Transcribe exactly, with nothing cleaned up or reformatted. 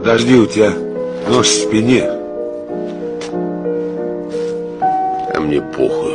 Подожди, у тебя нож в спине. А мне похуй.